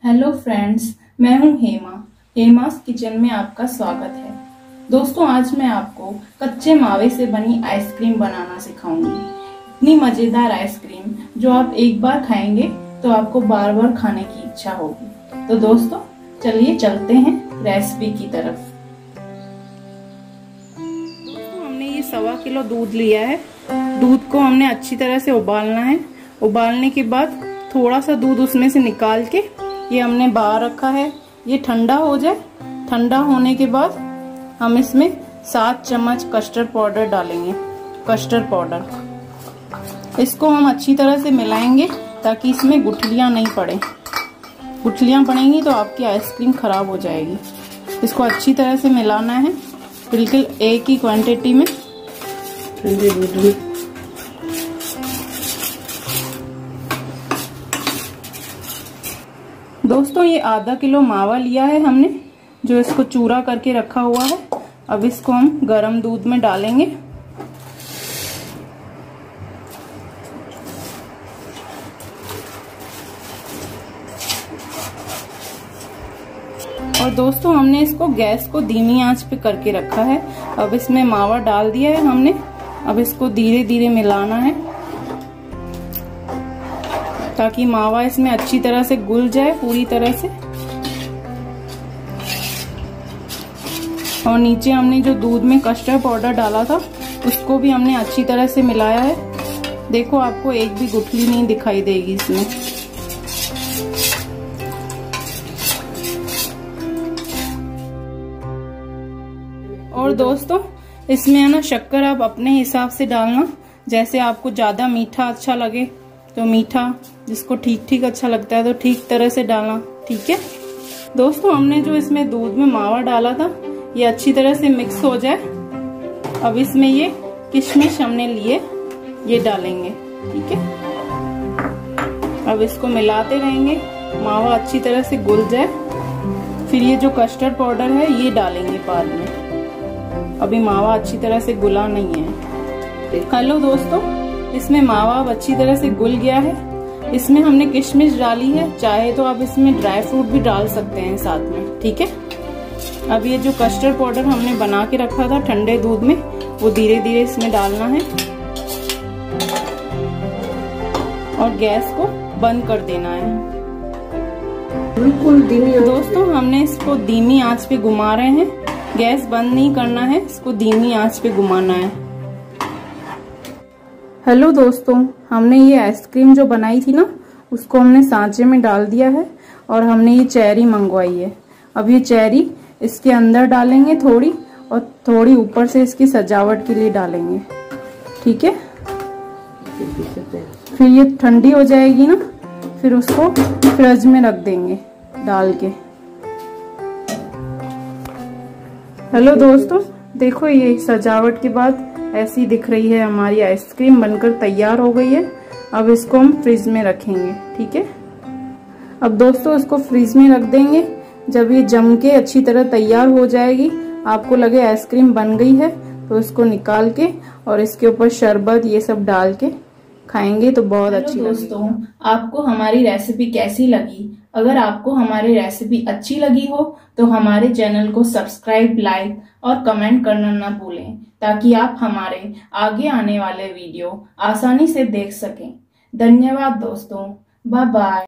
Hello friends, मैं हूं हेमास kitchen में आपका स्वागत है। दोस्तों, आज मैं आपको कच्चे मावे से बनी आइसक्रीम बनाना सिखाऊंगी। इतनी मजेदार आइसक्रीम जो आप एक बार खाएंगे तो आपको बार बार खाने की इच्छा होगी। तो दोस्तों, चलिए चलते हैं रेसिपी की तरफ। दोस्तों, हमने ये 1.25 किलो दूध लिया है। दूध को हमने अच्छी तरह से उबालना है। उबालने के बाद थोड़ा सा दूध उसमें से निकाल के ये हमने बाहर रखा है। ये ठंडा हो जाए। ठंडा होने के बाद हम इसमें 7 चम्मच कस्टर्ड पाउडर डालेंगे। कस्टर्ड पाउडर इसको हम अच्छी तरह से मिलाएंगे ताकि इसमें गुठलियां नहीं पड़े। गुठलियां पड़ेंगी तो आपकी आइसक्रीम खराब हो जाएगी। इसको अच्छी तरह से मिलाना है, बिल्कुल एक ही क्वांटिटी में। दोस्तों, ये आधा किलो मावा लिया है हमने, जो इसको चूरा करके रखा हुआ है। अब इसको हम गर्म दूध में डालेंगे। और दोस्तों, हमने इसको गैस को धीमी आंच पे करके रखा है। अब इसमें मावा डाल दिया है हमने। अब इसको धीरे धीरे मिलाना है ताकि मावा इसमें अच्छी तरह से घुल जाए पूरी तरह से। और नीचे हमने जो दूध में कस्टर्ड पाउडर डाला था उसको भी हमने अच्छी तरह से मिलाया है। देखो, आपको एक भी गुठली नहीं दिखाई देगी इसमें। और दोस्तों, इसमें है ना, शक्कर आप अपने हिसाब से डालना। जैसे आपको ज्यादा मीठा अच्छा लगे तो मीठा, जिसको ठीक ठीक अच्छा लगता है तो ठीक तरह से डालना। ठीक है दोस्तों, हमने जो इसमें दूध में मावा डाला था ये अच्छी तरह से मिक्स हो जाए। अब इसमें ये किशमिश हमने लिए, ये डालेंगे। ठीक है, अब इसको मिलाते रहेंगे, मावा अच्छी तरह से घुल जाए। फिर ये जो कस्टर्ड पाउडर है ये डालेंगे बाद में। अभी मावा अच्छी तरह से घुला नहीं है। हेलो दोस्तों, इसमें मावा अब अच्छी तरह से घुल गया है। इसमें हमने किशमिश डाली है, चाहे तो आप इसमें ड्राई फ्रूट भी डाल सकते हैं साथ में। ठीक है, अब ये जो कस्टर्ड पाउडर हमने बना के रखा था ठंडे दूध में, वो धीरे धीरे इसमें डालना है और गैस को बंद कर देना है। बिल्कुल धीमी। दोस्तों, हमने इसको धीमी आंच पे घुमा रहे हैं। गैस बंद नहीं करना है, इसको धीमी आंच पे घुमाना है। हेलो दोस्तों, हमने ये आइसक्रीम जो बनाई थी ना, उसको हमने सांचे में डाल दिया है और हमने ये चेरी मंगवाई है। अब ये चेरी इसके अंदर डालेंगे थोड़ी, और थोड़ी ऊपर से इसकी सजावट के लिए डालेंगे। ठीक है, फिर ये ठंडी हो जाएगी ना, फिर उसको फ्रिज में रख देंगे डाल के। हेलो दोस्तों, देखो, ये सजावट के बाद ऐसी दिख रही है हमारी आइसक्रीम, बनकर तैयार हो गई है। अब इसको हम फ्रिज में रखेंगे। ठीक है, अब दोस्तों इसको फ्रिज में रख देंगे। जब ये जम के अच्छी तरह तैयार हो जाएगी, आपको लगे आइसक्रीम बन गई है, तो इसको निकाल के और इसके ऊपर शरबत ये सब डाल के खाएंगे तो बहुत अच्छी। दोस्तों, आपको हमारी रेसिपी कैसी लगी? अगर आपको हमारी रेसिपी अच्छी लगी हो तो हमारे चैनल को सब्सक्राइब, लाइक और कमेंट करना ना भूलें, ताकि आप हमारे आगे आने वाले वीडियो आसानी से देख सकें। धन्यवाद दोस्तों, बाय बाय।